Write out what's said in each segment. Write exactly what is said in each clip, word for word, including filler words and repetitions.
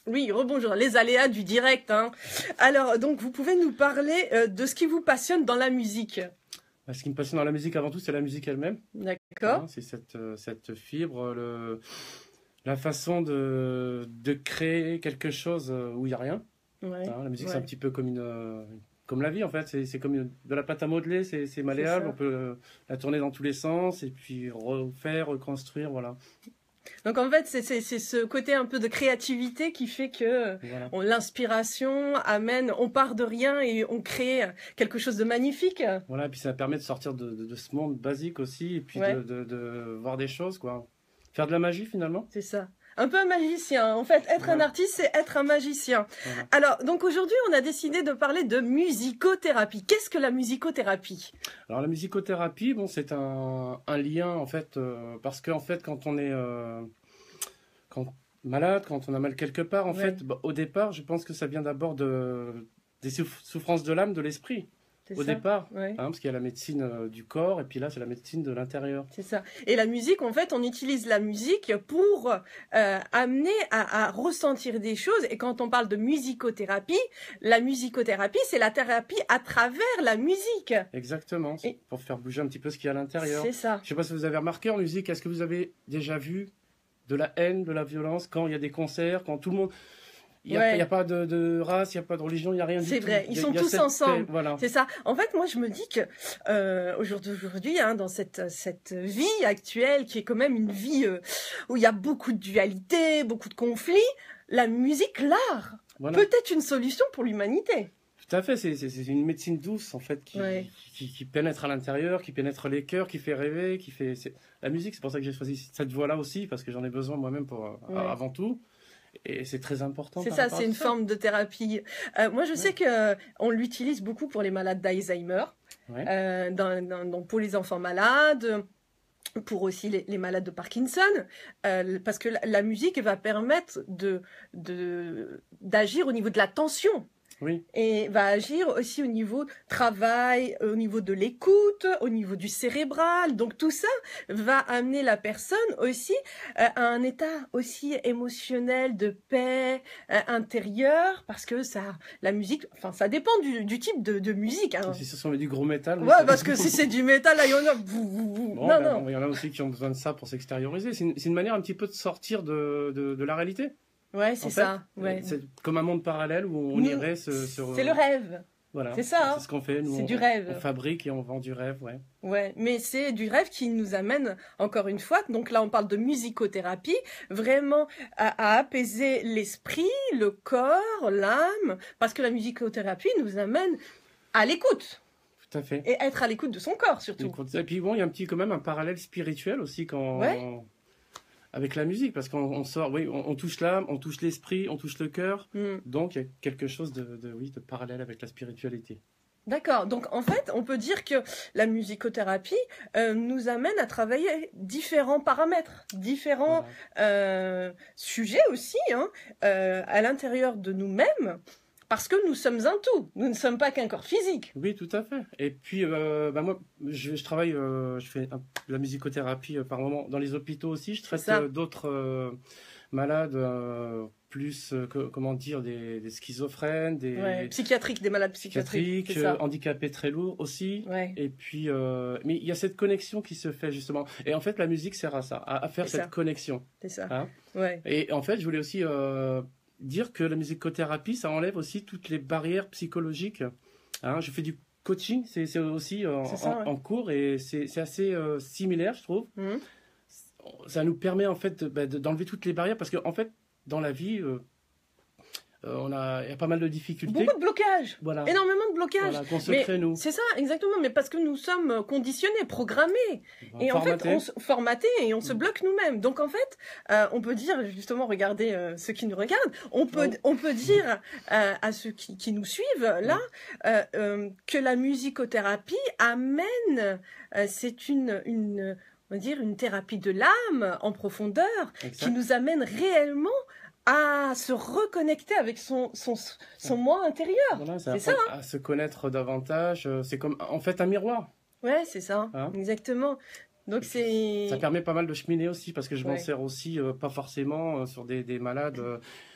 Oui, rebonjour, les aléas du direct. Hein. Alors, donc, vous pouvez nous parler euh, de ce qui vous passionne dans la musique? Ce qui me passionne dans la musique, avant tout, c'est la musique elle-même. D'accord. Hein, c'est cette, cette fibre, le, la façon de, de créer quelque chose où il n'y a rien. Ouais, hein, la musique, ouais. c'est un petit peu comme, une, comme la vie, en fait. C'est comme une, de la pâte à modeler, c'est malléable. On peut la tourner dans tous les sens et puis refaire, reconstruire, voilà. Donc en fait, c'est ce côté un peu de créativité qui fait que voilà. l'inspiration amène, on part de rien et on crée quelque chose de magnifique. Voilà, et puis ça permet de sortir de, de, de ce monde basique aussi, et puis ouais. de, de, de voir des choses, quoi. Faire de la magie finalement. C'est ça. Un peu un magicien. En fait, être voilà. un artiste, c'est être un magicien. Voilà. Alors, donc aujourd'hui, on a décidé de parler de musicothérapie. Qu'est-ce que la musicothérapie? Alors, la musicothérapie, bon, c'est un, un lien, en fait, euh, parce qu'en fait, quand on est euh, quand, malade, quand on a mal quelque part, en ouais. fait, bah, au départ, je pense que ça vient d'abord de, des souffrances de l'âme, de l'esprit. Au ça. départ, ouais. hein, parce qu'il y a la médecine euh, du corps, et puis là, c'est la médecine de l'intérieur. C'est ça. Et la musique, en fait, on utilise la musique pour euh, amener à, à ressentir des choses. Et quand on parle de musicothérapie, la musicothérapie, c'est la thérapie à travers la musique. Exactement, et... pour faire bouger un petit peu ce qu'il y a à l'intérieur. C'est ça. Je ne sais pas si vous avez remarqué en musique, est-ce que vous avez déjà vu de la haine, de la violence, quand il y a des concerts, quand tout le monde... Il n'y a, ouais. a pas de, de race, il n'y a pas de religion, il n'y a rien du tout. C'est vrai, ils sont tous ensemble. Voilà. C'est ça. En fait, moi, je me dis que euh, aujourd'hui, hein, dans cette, cette vie actuelle, qui est quand même une vie euh, où il y a beaucoup de dualité, beaucoup de conflits, la musique, l'art, voilà. peut être une solution pour l'humanité. Tout à fait, c'est une médecine douce, en fait, qui, ouais. qui, qui pénètre à l'intérieur, qui pénètre les cœurs, qui fait rêver, qui fait... La musique, c'est pour ça que j'ai choisi cette voie-là aussi, parce que j'en ai besoin moi-même pour ouais. avant tout. Et c'est très important. C'est ça, c'est une ça. forme de thérapie. Euh, moi, je ouais. sais qu'on l'utilise beaucoup pour les malades d'Alzheimer, ouais. euh, dans, dans, dans, pour les enfants malades, pour aussi les, les malades de Parkinson, euh, parce que la, la musique va permettre de, de, d'agir au niveau de la tension. Oui. Et va agir aussi au niveau travail, au niveau de l'écoute, au niveau du cérébral. Donc tout ça va amener la personne aussi euh, à un état aussi émotionnel de paix euh, intérieure, parce que ça, la musique, enfin ça dépend du, du type de, de musique. Hein. Si ce sont du gros métal. Ouais, parce que si c'est du métal, là il y en a. Bon, non, ben, non. Il y en a aussi qui ont besoin de ça pour s'extérioriser. C'est une, une manière un petit peu de sortir de, de, de la réalité. Ouais, c'est ça. Ouais. C'est comme un monde parallèle où on nous, irait se... se... C'est le rêve. Voilà. C'est ça. Hein. C'est ce qu'on fait. C'est du rêve. On fabrique et on vend du rêve, ouais. Ouais, mais c'est du rêve qui nous amène, encore une fois, donc là on parle de musicothérapie, vraiment à, à apaiser l'esprit, le corps, l'âme, parce que la musicothérapie nous amène à l'écoute. Tout à fait. Et être à l'écoute de son corps, surtout. Et puis bon, il y a un petit, quand même, un parallèle spirituel aussi quand... Ouais. On... Avec la musique, parce qu'on on sort, oui, on, on touche l'âme, on touche l'esprit, on touche le cœur, mm. donc il y a quelque chose de, de, oui, de parallèle avec la spiritualité. D'accord, donc en fait, on peut dire que la musicothérapie euh, nous amène à travailler différents paramètres, différents voilà. euh, sujets aussi, hein, euh, à l'intérieur de nous-mêmes. Parce que nous sommes un tout, nous ne sommes pas qu'un corps physique. Oui, tout à fait. Et puis, euh, bah moi, je, je travaille, euh, je fais un, de la musicothérapie euh, par moment dans les hôpitaux aussi. Je traite euh, d'autres euh, malades, euh, plus, euh, que, comment dire, des, des schizophrènes, des ouais, psychiatriques, des malades psychiatriques, psychiatriques euh, handicapés très lourds aussi. Ouais. Et puis, euh, mais il y a cette connexion qui se fait justement. Et en fait, la musique sert à ça, à, à faire cette ça. connexion. C'est ça. Hein ouais. Et en fait, je voulais aussi euh, dire que la musicothérapie, ça enlève aussi toutes les barrières psychologiques. Hein, je fais du coaching, c'est aussi euh, ça, en, ouais. en cours et c'est assez euh, similaire, je trouve. Mmh. Ça nous permet en fait d'enlever bah, de, toutes les barrières parce qu'en en fait, dans la vie, euh, euh, on a, il y a pas mal de difficultés. Beaucoup de blocages, voilà. énormément de blocages. Voilà, qu'on se crée, nous. C'est ça, exactement, mais parce que nous sommes conditionnés, programmés, bon, et formaté. en fait, on se, formatés, et on se bloque nous-mêmes. Donc en fait, euh, on peut dire, justement, regardez euh, ceux qui nous regardent, on peut, oh. on peut dire euh, à ceux qui, qui nous suivent, là, euh, euh, que la musicothérapie amène, euh, c'est une... une on va dire une thérapie de l'âme en profondeur, exact. Qui nous amène réellement à se reconnecter avec son, son, son moi intérieur. Voilà, c'est ça. Hein. À se connaître davantage. C'est comme, en fait, un miroir. Ouais, c'est ça. Hein, exactement. Donc c'est. Ça permet pas mal de cheminer aussi, parce que je ouais. m'en sers aussi, euh, pas forcément euh, sur des, des malades. Euh,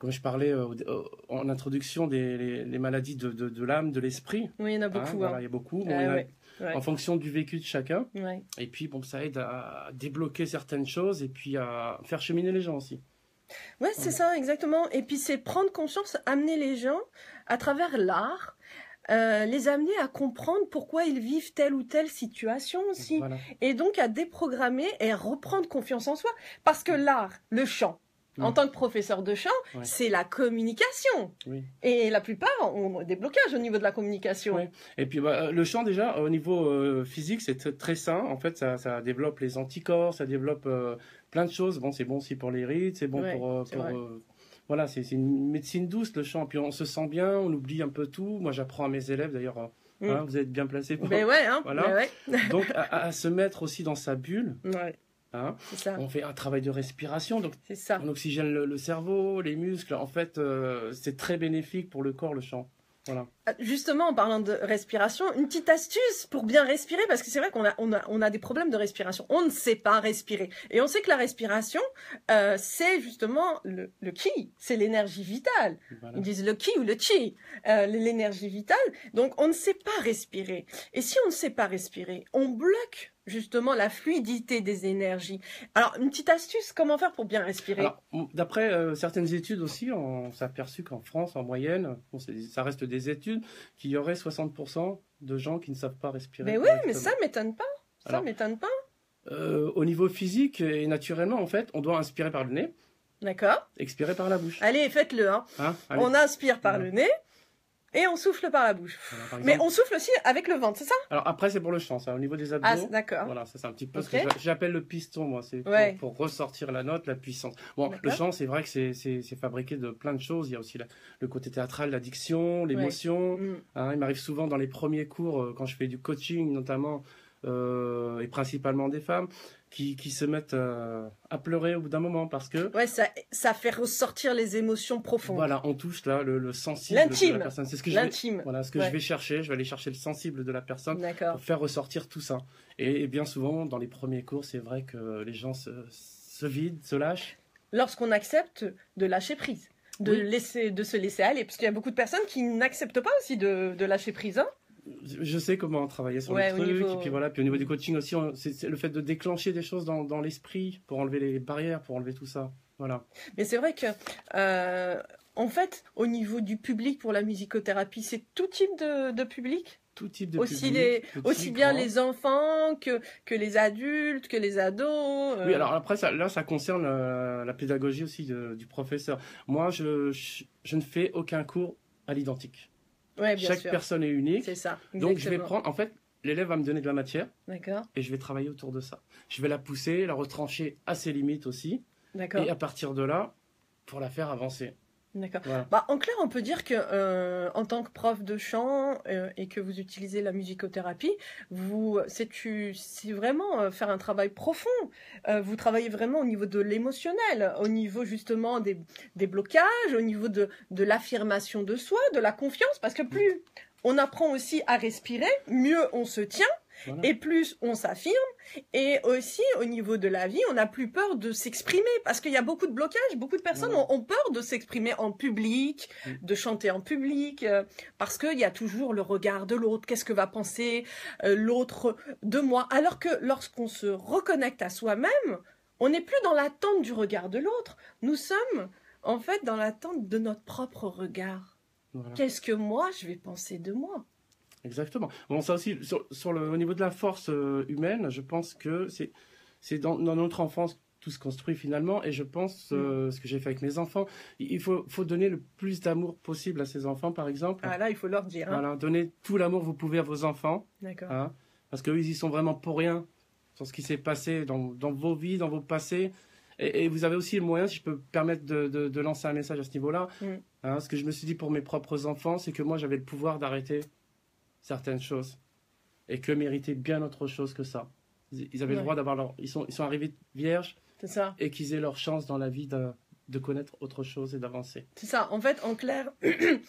comme je parlais euh, en introduction, des les, les maladies de, de, de l'âme, de l'esprit. Oui, il y en a beaucoup. Hein, voilà, hein. il y a beaucoup. Bon, euh, il y en a, ouais, ouais. En fonction du vécu de chacun. Ouais. Et puis, bon, ça aide à débloquer certaines choses et puis à faire cheminer les gens aussi. Ouais, c'est ouais. ça, exactement. Et puis, c'est prendre conscience, amener les gens à travers l'art, euh, les amener à comprendre pourquoi ils vivent telle ou telle situation aussi. Voilà. Et donc, à déprogrammer et à reprendre confiance en soi. Parce que l'art, le chant, mmh. en tant que professeur de chant, ouais. c'est la communication. Oui. Et la plupart ont des blocages au niveau de la communication. Oui. Et puis, bah, le chant, déjà, au niveau euh, physique, c'est très sain. En fait, ça, ça développe les anticorps, ça développe euh, plein de choses. Bon, c'est bon aussi pour les rides, c'est bon ouais, pour... Euh, pour euh, voilà, c'est une médecine douce, le chant. Puis on se sent bien, on oublie un peu tout. Moi, j'apprends à mes élèves, d'ailleurs, mmh. hein, vous êtes bien placés pour... Ben ouais, hein, voilà. ben ouais. Donc, à, à se mettre aussi dans sa bulle. Ouais. Hein, ça. On fait un travail de respiration, donc ça. on oxygène le, le cerveau, les muscles. En fait, euh, c'est très bénéfique pour le corps, le chant. Voilà. Justement, en parlant de respiration, une petite astuce pour bien respirer, parce que c'est vrai qu'on a, on a, on a des problèmes de respiration. On ne sait pas respirer. Et on sait que la respiration, euh, c'est justement le, le ki, c'est l'énergie vitale. Voilà. Ils disent le ki ou le chi, euh, l'énergie vitale. Donc, on ne sait pas respirer. Et si on ne sait pas respirer, on bloque justement la fluidité des énergies. Alors, une petite astuce, comment faire pour bien respirer? D'après euh, certaines études aussi, on s'est aperçu qu'en France, en moyenne, bon, ça reste des études, qu'il y aurait soixante pour cent de gens qui ne savent pas respirer. Mais oui, mais ça m'étonne pas. Ça Alors, m'étonne pas. Euh, au niveau physique et naturellement, en fait, on doit inspirer par le nez. D'accord. Expirer par la bouche. Allez, faites-le. Hein. Hein on inspire par voilà. le nez. Et on souffle par la bouche. Voilà, par exemple, mais on souffle aussi avec le ventre, c'est ça? Alors après, c'est pour le chant, ça, au niveau des abdos. Ah, d'accord. Voilà, ça c'est un petit peu okay. ce que j'appelle le piston, moi. C'est ouais. pour, pour ressortir la note, la puissance. Bon, le chant, c'est vrai que c'est fabriqué de plein de choses. Il y a aussi la, le côté théâtral, la diction, l'émotion. Ouais. Mm. Hein, il m'arrive souvent dans les premiers cours, quand je fais du coaching notamment, euh, et principalement des femmes, qui, qui se mettent euh, à pleurer au bout d'un moment parce que... Ouais, ça, ça fait ressortir les émotions profondes. Voilà, on touche là le, le sensible de la personne. C'est ce que je vais, voilà, ce que ouais. je vais chercher. Je vais aller chercher le sensible de la personne pour faire ressortir tout ça. Et, et bien souvent, dans les premiers cours, c'est vrai que les gens se, se vident, se lâchent. Lorsqu'on accepte de lâcher prise, de, oui. laisser, de se laisser aller. Parce qu'il y a beaucoup de personnes qui n'acceptent pas aussi de, de lâcher prise, hein. Je sais comment travailler sur ouais, le truc, niveau... et puis voilà, puis au niveau du coaching aussi, c'est le fait de déclencher des choses dans, dans l'esprit pour enlever les barrières, pour enlever tout ça, voilà. Mais c'est vrai que, euh, en fait, au niveau du public pour la musicothérapie, c'est tout type de, de public. Tout type de aussi public. Les, petit, aussi bien grand. Les enfants que, que les adultes, que les ados. Euh... Oui, alors après, ça, là, ça concerne euh, la pédagogie aussi de, du professeur. Moi, je, je, je ne fais aucun cours à l'identique. Ouais, bien Chaque sûr. personne est unique. C'est ça. Exactement. Donc, je vais prendre, en fait, l'élève va me donner de la matière. D'accord. Et je vais travailler autour de ça. Je vais la pousser, la retrancher à ses limites aussi. D'accord. Et à partir de là, pour la faire avancer. D'accord. Voilà. Bah, en clair, on peut dire que euh, en tant que prof de chant euh, et que vous utilisez la musicothérapie, vous c'est vraiment euh, faire un travail profond. Euh, vous travaillez vraiment au niveau de l'émotionnel, au niveau justement des, des blocages, au niveau de, de l'affirmation de soi, de la confiance, parce que plus on apprend aussi à respirer, mieux on se tient. Voilà. Et plus on s'affirme, et aussi au niveau de la vie, on n'a plus peur de s'exprimer, parce qu'il y a beaucoup de blocages, beaucoup de personnes voilà. ont, ont peur de s'exprimer en public, mmh. de chanter en public, euh, parce qu'il y a toujours le regard de l'autre, qu'est-ce que va penser euh, l'autre de moi, alors que lorsqu'on se reconnecte à soi-même, on n'est plus dans l'attente du regard de l'autre, nous sommes en fait dans l'attente de notre propre regard. Voilà. Qu'est-ce que moi je vais penser de moi ? Exactement. Bon, ça aussi, sur, sur le, au niveau de la force euh, humaine, je pense que c'est dans, dans notre enfance tout se construit finalement. Et je pense, euh, mmh. ce que j'ai fait avec mes enfants, il faut, faut donner le plus d'amour possible à ses enfants, par exemple. Ah là, il faut leur dire. Hein. Voilà, donnez tout l'amour que vous pouvez à vos enfants. D'accord. Hein, parce qu'eux, ils y sont vraiment pour rien sur ce qui s'est passé dans, dans vos vies, dans vos passés. Et, et vous avez aussi le moyen, si je peux me permettre de, de, de lancer un message à ce niveau-là. Mmh. Hein, ce que je me suis dit pour mes propres enfants, c'est que moi, j'avais le pouvoir d'arrêter certaines choses et que méritaient bien autre chose que ça. Ils avaient ouais. le droit d'avoir leur... Ils sont, ils sont arrivés vierges ça. Et qu'ils aient leur chance dans la vie de, de connaître autre chose et d'avancer. C'est ça. En fait, en clair,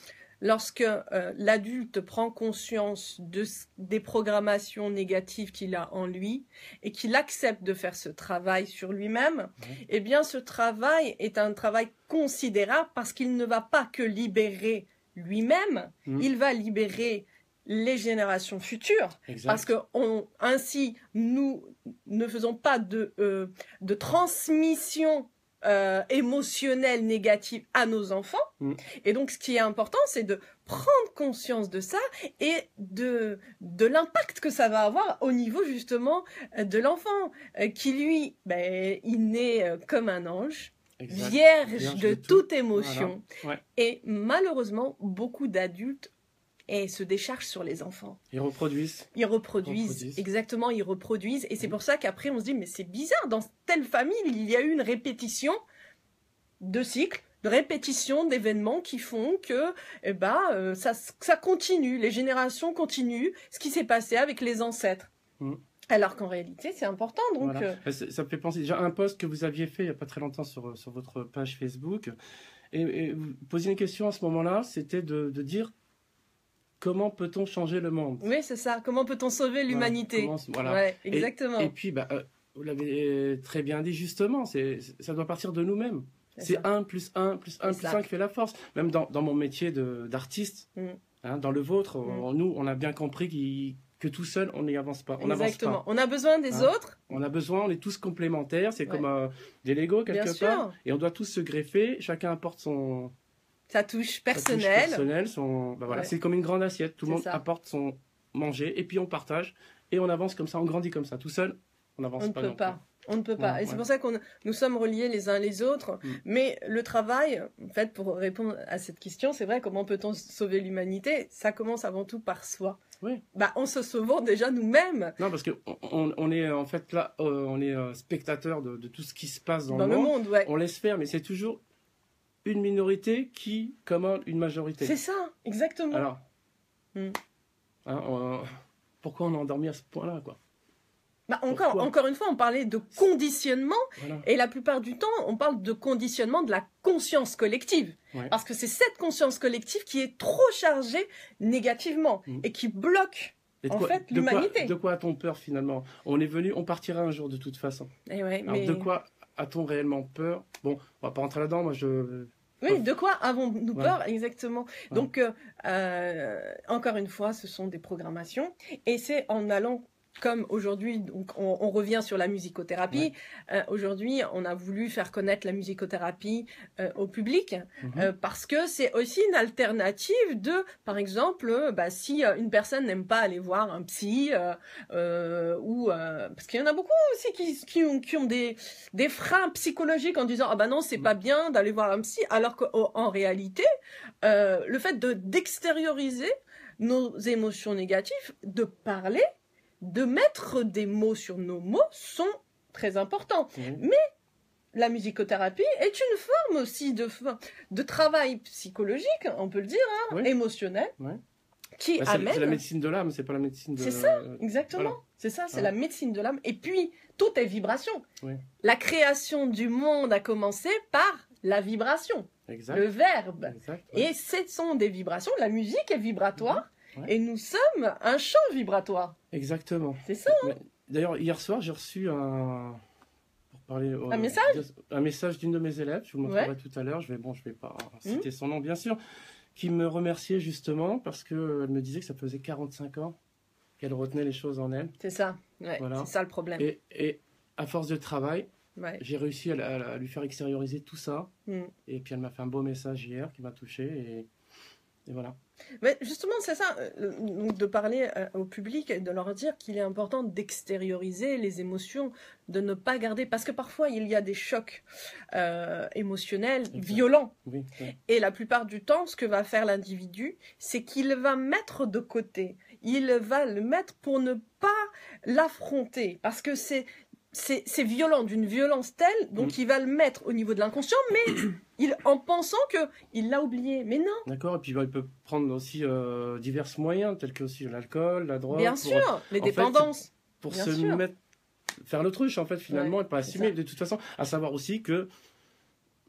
lorsque euh, l'adulte prend conscience de, des programmations négatives qu'il a en lui et qu'il accepte de faire ce travail sur lui-même, Oui. eh bien ce travail est un travail considérable parce qu'il ne va pas que libérer lui-même, Mm. il va libérer les générations futures. Exact. Parce que on, ainsi, nous ne faisons pas de, euh, de transmission euh, émotionnelle négative à nos enfants. Mm. Et donc, ce qui est important, c'est de prendre conscience de ça et de, de l'impact que ça va avoir au niveau, justement, de l'enfant, euh, qui, lui, ben, il naît euh, comme un ange, Exact. vierge, Vierge de, de tout. toute émotion. Voilà. Ouais. Et malheureusement, beaucoup d'adultes et se déchargent sur les enfants. Ils reproduisent. Ils reproduisent, Reproduisent. exactement, ils reproduisent. Et c'est Mhm. pour ça qu'après, on se dit, mais c'est bizarre, dans telle famille, il y a eu une répétition de cycles, de répétition d'événements qui font que eh ben, euh, ça, ça continue, les générations continuent, ce qui s'est passé avec les ancêtres. Mhm. Alors qu'en réalité, c'est important. Donc, Voilà. euh, Ça, ça me fait penser déjà à un post que vous aviez fait il n'y a pas très longtemps sur, sur votre page Facebook. Et, et vous posiez une question à ce moment-là, c'était de, de dire comment peut-on changer le monde. oui, c'est ça. Comment peut-on sauver l'humanité? Voilà, comment- voilà. Ouais, Et- exactement. Et, puis, bah, euh, vous l'avez très bien dit justement, c'est, ça doit partir de nous-mêmes. C'est ça. un plus un plus un C'est plus ça. un qui fait la force. Même dans, dans mon métier de, d'artiste, Mm. hein, dans le vôtre, Mm. on- nous, on a bien compris qu'il- que tout seul, on n'y avance pas. On n'avance Exactement. pas. On a besoin des Hein? autres. On a besoin, on est tous complémentaires. C'est Ouais. comme euh, des Lego quelque Bien part. sûr. Et on doit tous se greffer. Chacun apporte son Ça touche sa touche personnel. personnelle, son, bah voilà, Ouais. c'est comme une grande assiette. Tout le C'est monde ça. apporte son manger et puis on partage et on avance comme ça, on grandit comme ça. Tout seul, on n'avance On ne pas. peut non pas. On ne peut pas. Ouais, Et c'est ouais. pour ça qu'on nous sommes reliés les uns les autres. Mm. Mais le travail, en fait, pour répondre à cette question, c'est vrai, comment peut-on sauver l'humanité? Ça commence avant tout par soi. Oui. Bah, en se sauvant déjà nous-mêmes Non, parce que on, on est en fait là, euh, on est euh, spectateur de, de tout ce qui se passe dans, dans le le monde. monde. Ouais. On laisse faire, mais c'est toujours une minorité qui commande une majorité. C'est ça, exactement. Alors, Mm. hein, on- pourquoi on a endormi à ce point-là, quoi? Bah, encore, pourquoi encore une fois, on parlait de conditionnement. Voilà. Et la plupart du temps, on parle de conditionnement de la conscience collective. Ouais. Parce que c'est cette conscience collective qui est trop chargée négativement Mm. et qui bloque. Et de en quoi- fait, de quoi- l'humanité. De quoi a-t-on peur finalement? On est venu, on partira un jour de toute façon. Et ouais, Alors mais... de quoi a-t-on réellement peur? Bon, on va pas rentrer là-dedans. Moi, je Oui, de quoi avons-nous Voilà. peur exactement? Voilà. Donc, euh, euh, encore une fois, ce sont des programmations. Et c'est en allant, comme aujourd'hui, donc on, on revient sur la musicothérapie. Euh, aujourd'hui, on a voulu faire connaître la musicothérapie euh, au public Mhm. euh, parce que c'est aussi une alternative de, par exemple, euh, bah, si euh, une personne n'aime pas aller voir un psy euh, euh, ou euh, parce qu'il y en a beaucoup aussi qui, qui ont, qui ont des, des freins psychologiques en disant ah bah non c'est Mhm. pas bien d'aller voir un psy, alors qu'en réalité euh, le fait de d'extérioriser nos émotions négatives, de parler, de mettre des mots sur nos mots sont très importants. Mhm. La musicothérapie est une forme aussi de, de travail psychologique, on peut le dire, hein, Oui. émotionnel, Ouais. qui Bah, c'est, amène... c'est la médecine de l'âme, c'est pas la médecine de. C'est ça, euh, exactement. Voilà. C'est ça, c'est Ouais. la médecine de l'âme. Et puis, tout est vibration. Oui. La création du monde a commencé par la vibration, Exact. le verbe. Exact. ouais. Et ce sont des vibrations. La musique est vibratoire. Mhm. Ouais. Et nous sommes un champ vibratoire. Exactement. C'est ça. Mais, D'ailleurs, hier soir, j'ai reçu un. Pour parler, euh, Un message Un message d'une de mes élèves, je vous le montrerai Ouais. tout à l'heure. Je vais, bon, je vais pas citer son nom, bien sûr, qui me remerciait justement parce qu'elle me disait que ça faisait quarante-cinq ans qu'elle retenait les choses en elle. C'est ça. Ouais, Voilà. c'est ça le problème. Et, et à force de travail, Ouais. j'ai réussi à, à- à lui faire extérioriser tout ça. Mm. Et puis elle m'a fait un beau message hier qui m'a touché. Et, et voilà. Mais justement, c'est ça, euh, donc de parler euh, au public et de leur dire qu'il est important d'extérioriser les émotions, de ne pas garder, parce que parfois il y a des chocs euh, émotionnels Exact. violents. Oui, oui. Et la plupart du temps, ce que va faire l'individu, c'est qu'il va mettre de côté. Il va le mettre pour ne pas l'affronter, parce que c'est c'est c'est violent, d'une violence telle, donc Mm. il va le mettre au niveau de l'inconscient, mais il, en pensant que il l'a oublié. Mais non, D'accord. Et puis bah, il peut prendre aussi euh, divers moyens, tels que aussi l'alcool, la drogue. bien pour- sûr, les en fait, dépendances. Pour Bien se sûr. mettre, faire l'autruche en fait finalement Ouais, et pas c'est assumer ça. de toute façon. À savoir aussi que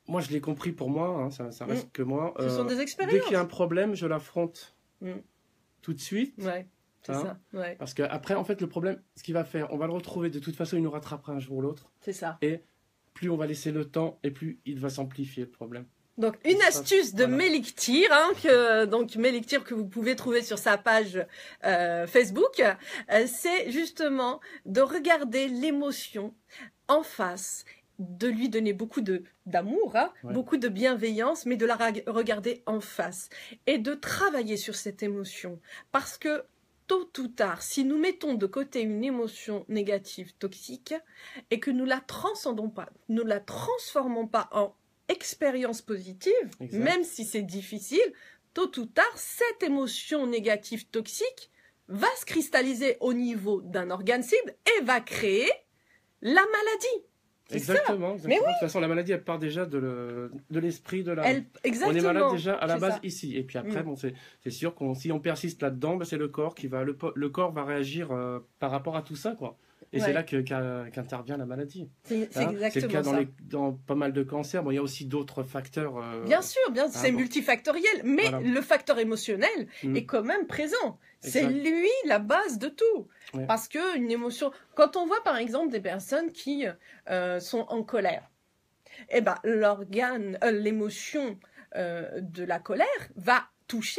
moi, je l'ai compris pour moi, hein, ça, ça reste mmh. que moi. Ce euh, sont des expériences. Dès qu'il y a un problème, je l'affronte mmh. tout de suite. Ouais, c'est hein, ça. Ouais. Parce qu'après, en fait, le problème, ce qu'il va faire, on va le retrouver. De toute façon, il nous rattrapera un jour ou l'autre. C'est ça. Et plus on va laisser le temps, et plus il va s'amplifier, le problème. Donc, une ça, astuce de voilà. Mélictir, hein, que, donc Mélictir que vous pouvez trouver sur sa page euh, Facebook, euh, c'est justement de regarder l'émotion en face, de lui donner beaucoup de d'amour, hein, ouais. beaucoup de bienveillance, mais de la regarder en face et de travailler sur cette émotion. Parce que tôt ou tard, si nous mettons de côté une émotion négative, toxique, et que nous la transcendons pas, nous la transformons pas en expérience positive, exact. Même si c'est difficile, tôt ou tard, cette émotion négative toxique va se cristalliser au niveau d'un organe cible et va créer la maladie. Exactement, exactement. Mais oui. De toute façon, la maladie, elle part déjà de, le, de l'esprit, de la... Elle, exactement. On est malade déjà à la base ça. Ici. Et puis après, mmh. bon, c'est, c'est sûr que si on persiste là-dedans, ben c'est le corps qui va, le, le corps va réagir euh, par rapport à tout ça, quoi. Et ouais. c'est là que, qu'à, qu'intervient la maladie. C'est, c'est hein exactement c'est le cas dans, ça. Les, dans pas mal de cancers. Bon, il y a aussi d'autres facteurs. Euh... Bien sûr, bien, c'est ah, bon. multifactoriel. Mais voilà. Le facteur émotionnel mmh. est quand même présent. Exact. C'est lui la base de tout. Ouais. Parce qu'une émotion... Quand on voit par exemple des personnes qui euh, sont en colère, eh ben, l'organe, euh, l'émotion euh, de la colère va toucher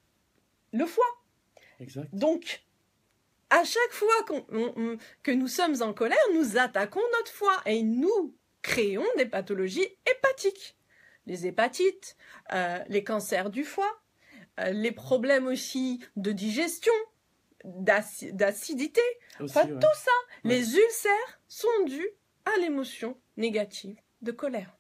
le foie. Exact. Donc... À chaque fois qu'on, on, que nous sommes en colère, nous attaquons notre foie et nous créons des pathologies hépatiques. Les hépatites, euh, les cancers du foie, euh, les problèmes aussi de digestion, d'ac- d'acidité, aussi, enfin ouais. tout ça. Ouais. Les ulcères sont dus à l'émotion négative de colère.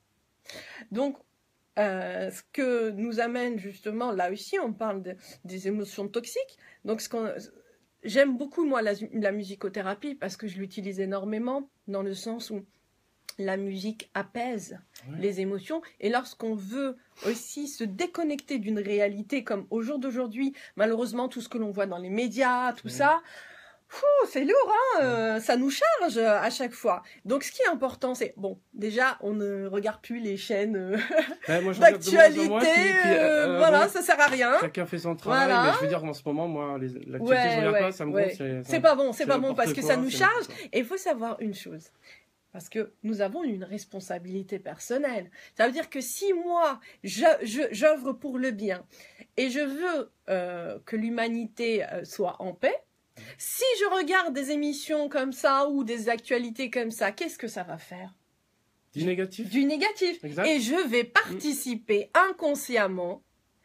Donc, euh, ce que nous amène justement, là aussi, on parle de, des émotions toxiques. Donc, ce qu'on... J'aime beaucoup, moi, la, la musicothérapie parce que je l'utilise énormément dans le sens où la musique apaise ouais. les émotions. Et lorsqu'on veut aussi se déconnecter d'une réalité comme au jour d'aujourd'hui, malheureusement, tout ce que l'on voit dans les médias, tout ouais. ça, Ouh, c'est lourd, hein euh, ça nous charge à chaque fois. Donc, ce qui est important, c'est, bon, déjà, on ne regarde plus les chaînes euh, ouais, moi, d'actualité, moins, puis, puis, euh, euh, voilà, bon, ça sert à rien. Chacun fait son travail, voilà. Mais je veux dire, en ce moment, moi, les, l'actualité, ouais, je regarde ouais, pas, ça me ouais. gonfle. C'est, c'est pas bon, c'est, c'est pas bon, parce quoi, que ça nous charge. Et il faut savoir une chose, parce que nous avons une responsabilité personnelle. Ça veut dire que si moi, je, je, j'œuvre pour le bien, et je veux euh, que l'humanité euh, soit en paix, si je regarde des émissions comme ça ou des actualités comme ça, qu'est-ce que ça va faire ? Du négatif. Du négatif. Exact. Et je vais participer mmh. inconsciemment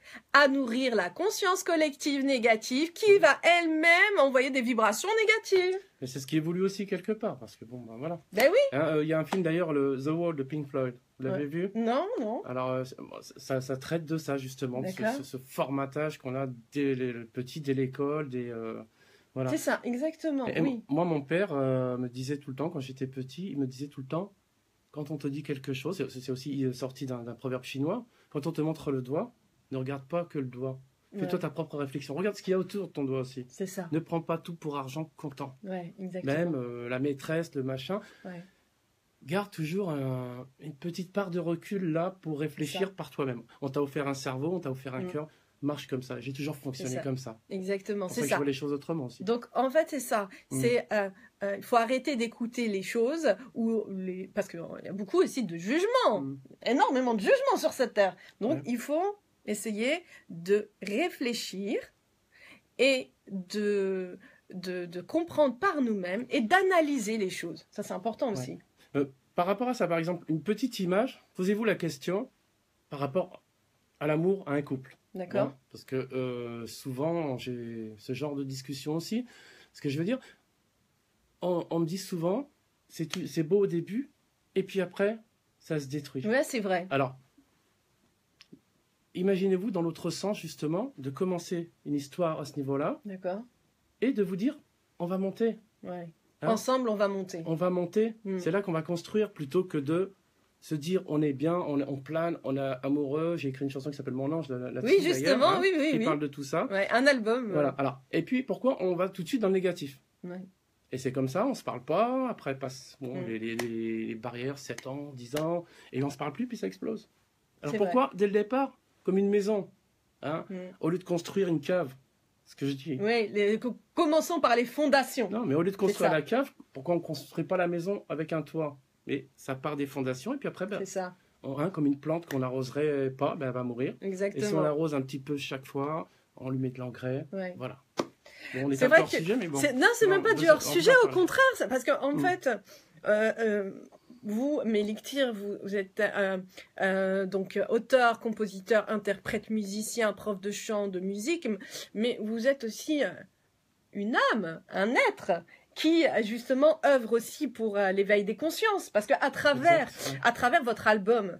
à nourrir la conscience collective négative qui mmh. va elle-même envoyer des vibrations négatives. Et c'est ce qui évolue aussi quelque part, parce que bon, ben voilà. Ben oui. Il hein, euh, y a un film d'ailleurs, le The Wall de Pink Floyd. Vous l'avez ouais. vu ? Non, non. Alors, euh, ça, ça traite de ça justement, ce, ce, ce formatage qu'on a dès les petits, dès l'école, des... Euh, Voilà. C'est ça, exactement. Et oui. Moi, mon père euh, me disait tout le temps, quand j'étais petit, il me disait tout le temps, quand on te dit quelque chose, c'est, c'est aussi sorti d'un, d'un proverbe chinois, quand on te montre le doigt, ne regarde pas que le doigt. Fais-toi ouais. ta propre réflexion. Regarde ce qu'il y a autour de ton doigt aussi. C'est ça. Ne prends pas tout pour argent comptant. Ouais, exactement. Même euh, la maîtresse, le machin. Ouais. Garde toujours un, une petite part de recul là pour réfléchir par toi-même. On t'a offert un cerveau, on t'a offert un mmh. cœur. Marche comme ça. J'ai toujours fonctionné ça. comme ça. Exactement, c'est, c'est ça. ça. Je vois les choses autrement aussi. Donc, en fait, c'est ça. Mm. C'est, euh, euh, il faut arrêter d'écouter les choses ou les, parce qu'il y a beaucoup aussi de jugements, mm. énormément de jugements sur cette terre. Donc, ouais. il faut essayer de réfléchir et de, de, de comprendre par nous-mêmes et d'analyser les choses. Ça, c'est important aussi. Ouais. Euh, par rapport à ça, par exemple, une petite image. Posez-vous la question par rapport à l'amour à un couple. D'accord. Hein, parce que euh, souvent, j'ai ce genre de discussion aussi. Ce que je veux dire, on, on me dit souvent, c'est, tout, c'est beau au début, et puis après, ça se détruit. Ouais, c'est vrai. Alors, imaginez-vous dans l'autre sens, justement, de commencer une histoire à ce niveau-là. D'accord. Et de vous dire, on va monter. Ouais. Hein, ensemble, on va monter. On va monter. Mm. C'est là qu'on va construire, plutôt que de... se dire on est bien, on, on plane, on est amoureux. J'ai écrit une chanson qui s'appelle Mon Ange là, là-dessus. Oui, justement, hein, oui, oui. Qui oui. parle de tout ça. Ouais, un album. Voilà. Alors, et puis pourquoi on va tout de suite dans le négatif ? Ouais. Et c'est comme ça, on se parle pas. Après, passe bon, Mm. les, les, les barrières, sept ans, dix ans, et on se parle plus, puis ça explose. Alors C'est pourquoi, dès le départ, comme une maison, hein, Mm. au lieu de construire une cave, ce que je dis. Oui, les- co- commençons par les fondations. Non, mais au lieu de construire ça. la cave, pourquoi on ne construit pas la maison avec un toit? Mais ça part des fondations, et puis après, ben, C'est ça, on- hein, comme une plante qu'on n'arroserait pas, ben, elle va mourir. Et si on exactement. l'arrose un petit peu chaque fois, on lui met de l'engrais, Ouais. voilà. Bon, on est, C'est un vrai peu hors que sujet, mais bon. C'est- Non, c'est Non, même pas on du va- hors-sujet, on va au parler. contraire. c'est- Parce qu'en Mm. fait, euh, euh, vous, Méliktir, vous, vous êtes euh, euh, donc auteur, compositeur, interprète, musicien, prof de chant, de musique, mais vous êtes aussi euh, une âme, un être qui justement œuvre aussi pour euh, l'éveil des consciences. Parce qu'à travers, Exact, ouais. à travers votre album,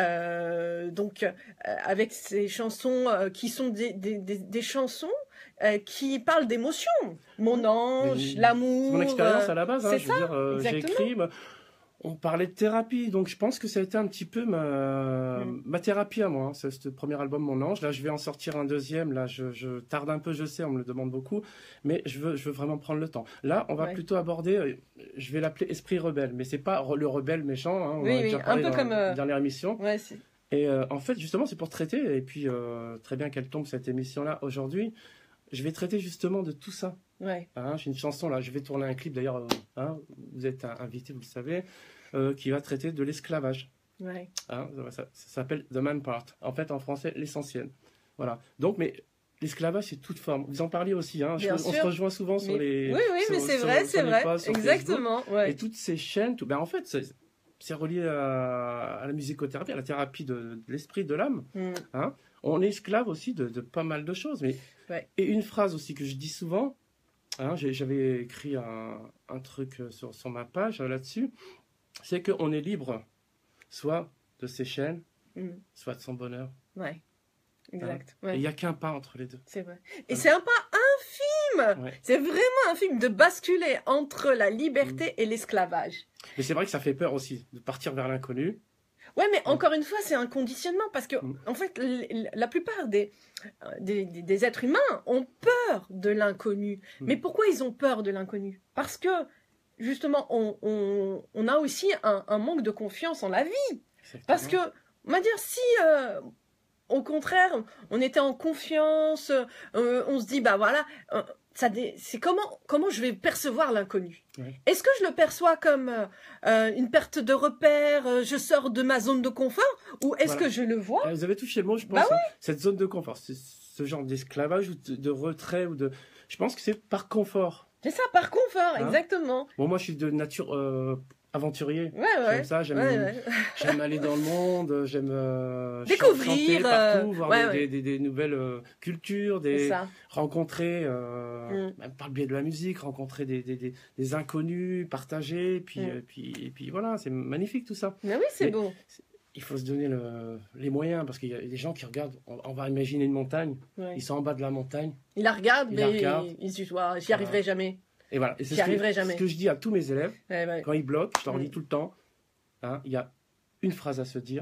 euh, donc euh, avec ces chansons euh, qui sont des, des, des, des chansons euh, qui parlent d'émotions. Mon ange, Mais l'amour. C'est mon expérience euh, à la base, hein, c'est je veux dire, euh, j'ai exactement. écrit, bah, on parlait de thérapie, donc je pense que ça a été un petit peu ma, Mm. ma thérapie à moi, hein, ce, ce premier album Mon Ange. Là, je vais en sortir un deuxième, là, je, je tarde un peu, je sais, on me le demande beaucoup, mais je veux, je veux vraiment prendre le temps. Là, on va Ouais. plutôt aborder, euh, je vais l'appeler Esprit Rebelle, mais c'est pas re- le rebelle méchant, hein, on Oui, en a oui, déjà un parlé peu dans comme, la euh, dernière émission. Ouais, c'est- Et euh, en fait, justement, c'est pour traiter, et puis euh, très bien qu'elle tombe cette émission-là aujourd'hui, je vais traiter justement de tout ça. ouais. Hein, j'ai une chanson là, je vais tourner un clip d'ailleurs, euh, hein, vous êtes un- invité, vous le savez, euh, qui va traiter de l'esclavage. Ouais. Hein, ça ça- ça s'appelle The Man Part. En fait, en français, l'essentiel. Voilà. Donc, mais l'esclavage, c'est toute forme. Vous en parliez aussi. Hein, je- Bien on se sûr. rejoint souvent sur Mais- les. Oui, oui, sur- mais c'est sur- vrai, sur c'est les vrai. posts sur Facebook. Exactement. Ouais. Et toutes ces chaînes, tout, ben en fait, c'est c'est relié à, à la musicothérapie, à la thérapie de, de l'esprit, de l'âme. Mm. Hein. On est esclave aussi de, de pas mal de choses. Mais... Ouais. Et une phrase aussi que je dis souvent, hein, j'ai- j'avais écrit un, un truc sur, sur ma page euh, là-dessus, c'est qu'on est libre, soit de ses chaînes, Mm. soit de son bonheur. Ouais. Exact. Et Ouais. il n'y a qu'un pas entre les deux. C'est vrai. Et Ouais. c'est un pas infime. Ouais. C'est vraiment infime de basculer entre la liberté et l'esclavage. Mais c'est vrai que ça fait peur aussi, de partir vers l'inconnu. Ouais, mais encore une fois, c'est un conditionnement parce que, Mm. en fait, l- l- la plupart des, des, des- des êtres humains ont peur de l'inconnu. Mm. Mais pourquoi ils ont peur de l'inconnu? Parce que, justement, on, on, on a aussi un, un manque de confiance en la vie. Parce que, on va dire, si, euh, au contraire, on était en confiance, euh, on se dit, bah voilà, euh, ça dé- c'est comment, comment je vais percevoir l'inconnu. Ouais. Est-ce que je le perçois comme euh, euh, une perte de repère, euh, je sors de ma zone de confort, ou est-ce Voilà. que je le vois? Ah, vous avez touché le mot, je pense. Bah hein. Cette zone de confort, c'est ce genre d'esclavage ou de, de retrait ou de. Je pense que c'est par confort. C'est ça, par confort, Hein? exactement. Bon, moi, je suis de nature euh, aventurier. Ouais, ouais. J'aime ça, j'aime Ouais, ouais. j'aime aller dans le monde, j'aime euh, Découvrir, chanter partout, euh, voir ouais, des, ouais. Des, des- des nouvelles euh, cultures, C'est des ça. rencontrer euh, Mm. même par le biais de la musique, rencontrer des, des, des, des inconnus, partager, puis, Mm. euh, puis, et puis voilà, c'est magnifique tout ça. Mais oui, c'est Mais- beau. Il faut se donner le- les moyens parce qu'il y a des gens qui regardent, on, on va imaginer une montagne, Ouais. ils sont en bas de la montagne, Il la regarde, Il la mais regarde. il, il se dit, ouais, j'y arriverai jamais. et voilà. Et c'est J'y ce que, arriverai jamais. ce que je dis à tous mes élèves, Ouais, ouais. quand ils bloquent, je leur Mm. dis tout le temps, hein, il y a une phrase à se dire,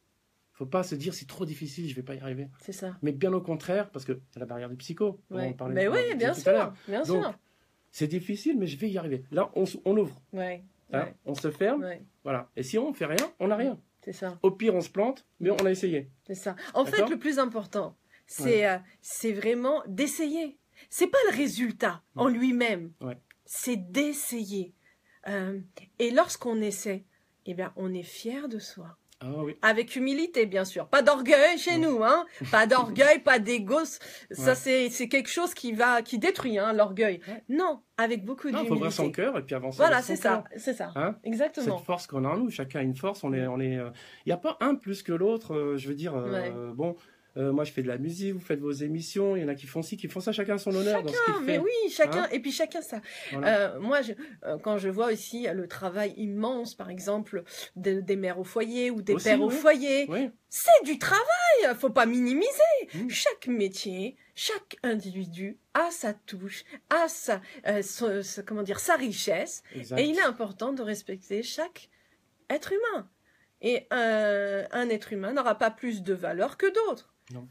faut pas se dire c'est trop difficile, je vais pas y arriver. C'est ça. Mais bien au contraire, parce que c'est la barrière du psycho. dont Ouais. on parlait Mais tout- oui, tout bien à sûr, l'heure. bien Donc, sûr. C'est difficile, mais je vais y arriver. Là, on, s- on ouvre, Ouais, hein, ouais, on se ferme, ouais. voilà. Et si on fait rien, on n'a rien. C'est ça, Au pire, on se plante, mais on a essayé. c'est ça. En fait, D'accord. le plus important, c'est euh, c'est vraiment d'essayer. C'est pas le résultat en lui-même. Ouais. C'est d'essayer. Euh, et lorsqu'on essaie, eh bien, on est fier de soi. Ah oui. Avec humilité, bien sûr. Pas d'orgueil chez Ouais. nous, hein. Pas d'orgueil, pas d'égo. Ça, Ouais. c'est c'est quelque chose qui va, qui détruit, hein, l'orgueil. Ouais. Non, avec beaucoup Il faut ouvrir son d'humilité. cœur et puis avancer. Voilà, avec son c'est ça, cœur. c'est ça. Hein, Exactement. cette force qu'on a en nous, chacun a une force. On est, on est. Il n'y a pas un plus que l'autre. euh, je veux dire, euh, bon, euh, moi je fais de la musique, vous faites vos émissions. Il y en a qui font ci, qui font ça. Chacun son honneur dans ce Chacun, qu'il mais fait. oui, chacun. Hein. Et puis chacun ça. Voilà. Euh, moi, je, euh, quand je vois aussi euh, le travail immense, par exemple, de- des mères au foyer ou des Aussi, pères au oui. foyer, Oui. c'est du travail. Faut pas minimiser. Mm. Chaque métier, chaque individu a sa touche, a sa, euh, son- sa- comment dire, sa richesse. Exact. Et il est important de respecter chaque être humain. Et euh, un être humain n'aura pas plus de valeur que d'autres. Non.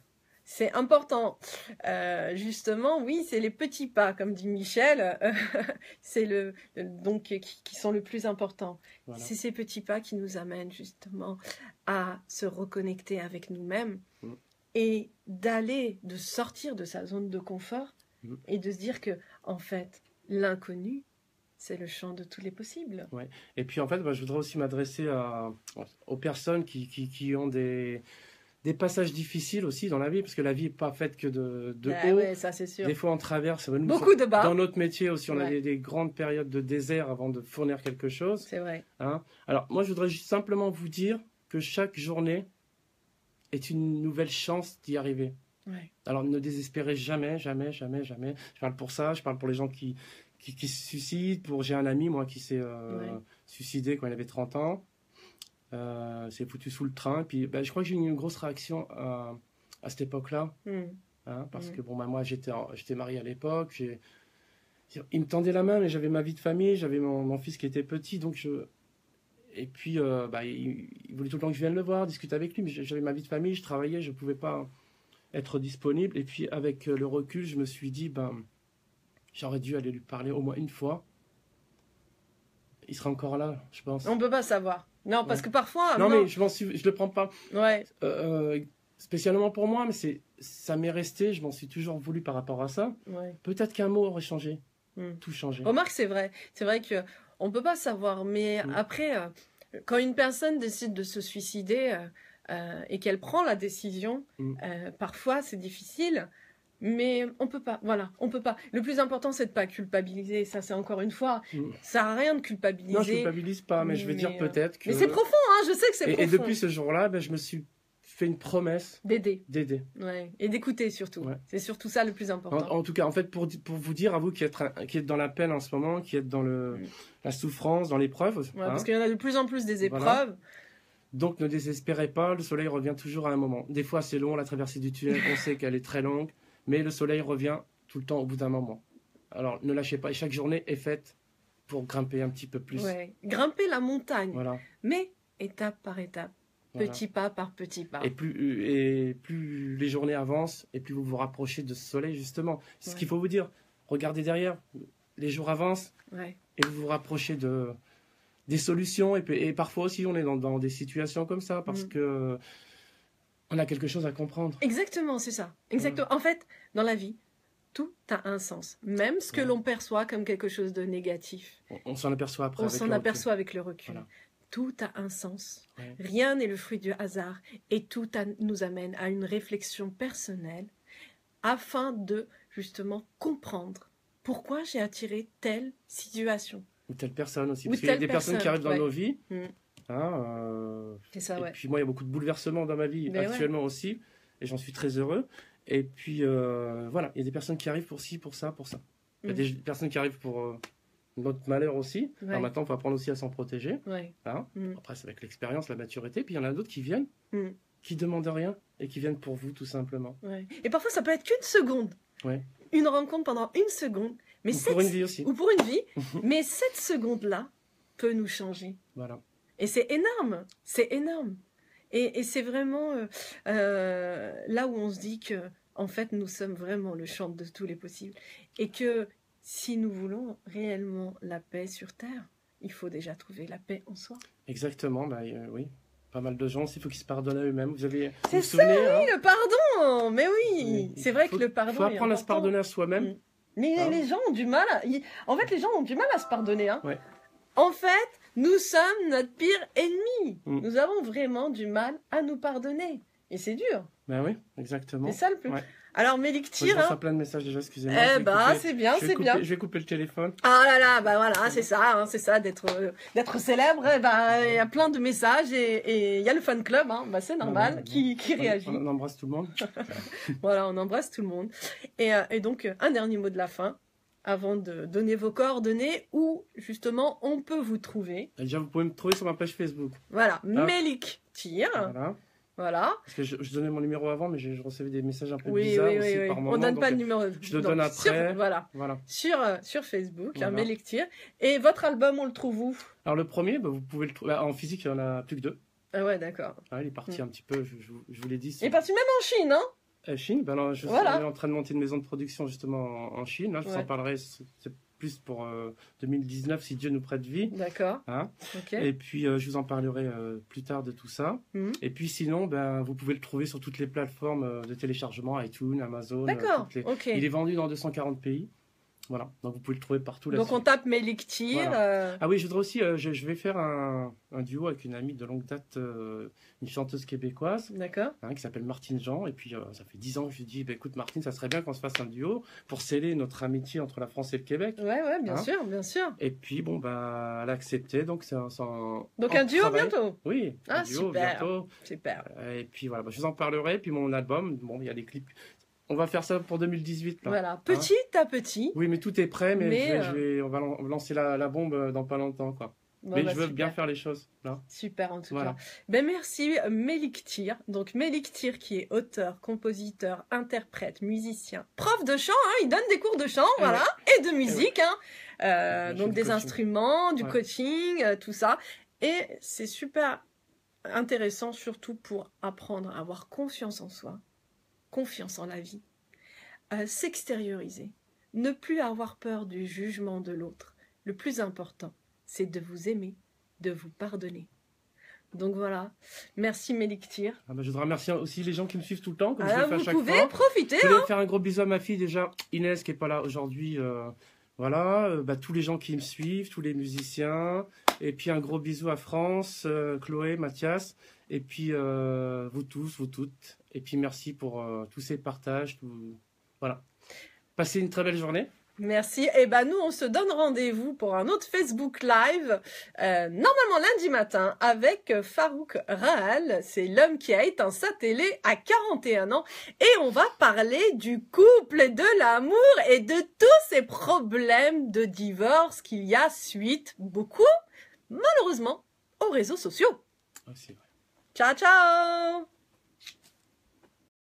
C'est important. Euh, justement, oui, c'est les petits pas, comme dit Michel, euh, c'est le, le- donc qui, qui sont le plus important. Voilà. C'est ces petits pas qui nous amènent justement à se reconnecter avec nous-mêmes Mm. et d'aller, de sortir de sa zone de confort Mm. et de se dire que, en fait, l'inconnu, c'est le champ de tous les possibles. Ouais. Et puis en fait, bah, je voudrais aussi m'adresser à, aux personnes qui, qui, qui ont des, des passages difficiles aussi dans la vie, parce que la vie n'est pas faite que de, de Ah haut. ouais, ça c'est sûr. Des fois, on traverse. Nous, Beaucoup de bas. Dans notre métier aussi, on a Ouais. des, des grandes périodes de désert avant de fournir quelque chose. C'est vrai. Hein. Alors, moi, je voudrais juste simplement vous dire que chaque journée est une nouvelle chance d'y arriver. Ouais. Alors, ne désespérez jamais, jamais, jamais, jamais. Je parle pour ça, je parle pour les gens qui, qui, qui se suicident. Pour, j'ai un ami, moi, qui s'est euh, Ouais. suicidé quand il avait trente ans. Euh, s'est foutu sous le train. Puis, ben, je crois que j'ai eu une grosse réaction à, à cette époque-là. Mm. Hein, parce Mm. que, bon, ben, moi, j'étais, en- j'étais marié à l'époque. J'ai, il me tendait la main, mais j'avais ma vie de famille. J'avais mon, mon fils qui était petit. Donc, je... Et puis, euh, bah, il, il voulait tout le temps que je vienne le voir, discuter avec lui. Mais j'avais ma vie de famille, je travaillais, je ne pouvais pas être disponible. Et puis, avec le recul, je me suis dit, ben, j'aurais dû aller lui parler au moins une fois. Il sera encore là, je pense. On peut pas savoir. Non, parce Ouais. que parfois. non, mais je m'en suis, je le prends pas Ouais. euh, spécialement pour moi, mais c'est, ça m'est resté. Je m'en suis toujours voulu par rapport à ça. Ouais. Peut-être qu'un mot aurait changé, Mm. tout changé. Remarque, c'est vrai. C'est vrai que on peut pas savoir. Mais Mm. après, euh, quand une personne décide de se suicider euh, euh, et qu'elle prend la décision, Mm. euh, parfois c'est difficile. Mais on peut pas. Voilà, on peut pas. Le plus important, c'est de pas culpabiliser. Ça, c'est encore une fois. Mm. Ça sert à rien de culpabiliser. Non, je culpabilise pas, mais je veux Mais, dire euh, peut-être que. Mais c'est profond, hein. Je sais que c'est Et, profond. et depuis ce jour-là, ben, je me suis fait une promesse D'aider. d'aider. Ouais. Et d'écouter surtout. Ouais. C'est surtout ça le plus En, important. en tout cas, en fait, pour, di- pour vous dire, à vous qui êtes, un- qui êtes dans la peine en ce moment, qui êtes dans le, Mm. la souffrance, dans l'épreuve, Ouais, hein, parce qu'il y en a de plus en plus des épreuves. Voilà. donc ne désespérez pas, le soleil revient toujours à un moment. Des fois, c'est long, la traversée du tunnel, on sait qu'elle est très longue, mais le soleil revient tout le temps au bout d'un moment. Alors, ne lâchez pas, et chaque journée est faite pour grimper un petit peu plus. Ouais. Grimper la montagne, Voilà. mais étape par étape, Voilà. petit pas par petit pas. Et plus, et plus les journées avancent, et plus vous vous rapprochez de ce soleil, justement. C'est ce Ouais. qu'il faut vous dire. Regardez derrière, les jours avancent, Ouais. et vous vous rapprochez de, des solutions. Et, puis- et parfois aussi, on est dans, dans des situations comme ça, parce Mm. que on a quelque chose à comprendre. Exactement, c'est ça. Exactement. En fait, dans la vie, tout a un sens. Même ce que Ouais. l'on perçoit comme quelque chose de négatif, On, on s'en aperçoit après. on avec s'en le recul. aperçoit avec le recul. Voilà. Tout a un sens. Ouais. Rien n'est le fruit du hasard. Et tout a- nous amène à une réflexion personnelle afin de justement comprendre pourquoi j'ai attiré telle situation. Ou telle personne aussi. Ou Parce qu'il y a telle des personnes qui personne, arrivent dans ouais. nos vies. Mm. hein, euh, C'est ça, et ouais. puis moi, il y a beaucoup de bouleversements dans ma vie Mais actuellement aussi. Et j'en suis très heureux. Et puis euh, voilà, il y a des personnes qui arrivent pour ci, pour ça, pour ça. Il y a Mm. des personnes qui arrivent pour euh, notre malheur aussi. Ouais. Alors maintenant, il faut apprendre aussi à s'en protéger. Ouais. hein. Mm. Après, c'est avec l'expérience, la maturité. Puis il y en a d'autres qui viennent, Mm. qui demandent rien et qui viennent pour vous, tout simplement. Ouais. Et parfois, ça peut être qu'une seconde. Ouais. Une rencontre pendant une seconde. Mais Ou cette... pour une vie aussi. Ou pour une vie. Mais cette seconde-là peut nous changer. Voilà. Et c'est énorme. C'est énorme. Et, et c'est vraiment euh, euh, là où on se dit que, en fait, nous sommes vraiment le champ de tous les possibles. Et que si nous voulons réellement la paix sur Terre, il faut déjà trouver la paix en soi. Exactement, bah, euh, oui. Pas mal de gens aussi, il faut qu'ils se pardonnent à eux-mêmes. Vous avez, vous C'est vous ça, souvenez, hein Oui, le pardon. Mais oui, Il c'est vrai faut- que le pardon faut est apprendre à se important. pardonner à soi-même. Mm. Mais Hein les gens ont du mal. À... ils- En fait, les gens ont du mal à se pardonner. Hein. Ouais. En fait, nous sommes notre pire ennemi. Mm. Nous avons vraiment du mal à nous pardonner. Et c'est dur. Ben oui, exactement. C'est ça le plus. Ouais. Alors, Mélic Je tire. reçois Hein. plein de messages déjà, excusez-moi. je Eh vais bah, couper- c'est bien, je vais c'est couper- bien. Je vais couper le téléphone. Ah là là, bah voilà, c'est ça, hein, c'est ça d'être euh, d'être célèbre. Eh bah, il y a plein de messages et et il y a le fan club, hein, bah, c'est normal, ouais, qui, qui On- réagit. On, embrasse tout le monde. Voilà, on embrasse tout le monde. Et, euh, et donc, euh, un dernier mot de la fin, avant de donner vos coordonnées, où justement on peut vous trouver. Et déjà, vous pouvez me trouver sur ma page Facebook. Voilà, Mélic tire. Voilà. Voilà. Parce que je, je donnais mon numéro avant, mais je, je recevais des messages un peu Oui, bizarres oui, aussi oui, oui. par moment. On donne donc, pas le numéro. je le donc, donne sur- après. voilà. Voilà. Sur, euh, sur Facebook, Voilà. hein, Mélic tire. Et votre album, on le trouve où? Alors le premier, bah, vous pouvez le trouver. En physique, il y en a plus que deux. Ah ouais, d'accord. Ah, il est parti Mm. un petit peu, je, je vous- je vous l'ai dit. Il est parti même en Chine, hein? Euh, Chine, ben alors, je Voilà. suis en train de monter une maison de production justement en, en Chine. Là, je Ouais. vous en parlerai. C'est plus pour euh, deux mille dix-neuf si Dieu nous prête vie. D'accord. Hein. Ok. Et puis euh, je vous en parlerai euh, plus tard de tout ça. Mhm. Et puis sinon, ben, vous pouvez le trouver sur toutes les plateformes euh, de téléchargement, iTunes, Amazon. euh, D'accord. toutes les- Ok. Il est vendu dans deux cent quarante pays. Voilà, donc vous pouvez le trouver partout là-dessus. Donc on tape Meliktir. Voilà. euh, Ah oui, je voudrais aussi, euh, je, je vais faire un, un duo avec une amie de longue date, euh, une chanteuse québécoise, D'accord. hein, qui s'appelle Martine Jean. Et puis euh, ça fait dix ans que je lui dis, bah, écoute Martine, ça serait bien qu'on se fasse un duo pour sceller notre amitié entre la France et le Québec. Ouais, ouais, bien Hein. sûr, bien sûr. Et puis bon, bah, elle a accepté, donc c'est un, c'est un- Donc en un duo travail. bientôt. Oui, Ah, un duo super. bientôt. Super. Euh, Et puis voilà, bah, je vous en parlerai. Puis mon album, bon, il y a des clips. On va faire ça pour deux mille dix-huit. Là. Voilà, petit à petit. Oui, mais tout est prêt, mais, Mais, je vais- euh, je vais- on va lan- lancer la, la bombe dans pas longtemps, quoi. Bon, mais bah, je veux super. bien faire les choses, là. Super en tout Voilà. cas. Ben merci Meliktir. Donc Meliktir qui est auteur, compositeur, interprète, musicien, prof de chant. Hein, il donne des cours de chant, Eh voilà, et de musique. Hein. Euh, Ouais, je fais donc du des coaching. instruments, du Ouais. coaching, euh, tout ça. Et c'est super intéressant surtout pour apprendre à avoir confiance en soi, confiance en la vie, à s'extérioriser, ne plus avoir peur du jugement de l'autre. Le plus important, c'est de vous aimer, de vous pardonner. Donc voilà, merci Meliktir. Ah bah, je voudrais remercier aussi les gens qui me suivent tout le temps, comme Ah, je le fais à vous chaque pouvez fois. profiter. Je Hein. voulais faire un gros bisou à ma fille, déjà, Inès, qui est pas là aujourd'hui. euh, voilà, euh, bah, tous les gens qui me suivent, tous les musiciens. Et puis un gros bisou à France, euh, Chloé, Mathias. Et puis euh, vous tous, vous toutes. Et puis merci pour euh, tous ces partages. Tout... Voilà. Passez une très belle journée. Merci. Et ben nous, on se donne rendez-vous pour un autre Facebook Live, euh, normalement lundi matin, avec Farouk Rahal. C'est l'homme qui a éteint sa télé à quarante et un ans. Et on va parler du couple, de l'amour et de tous ces problèmes de divorce qu'il y a suite, beaucoup, malheureusement, aux réseaux sociaux. Ah, c'est vrai. Ciao, ciao!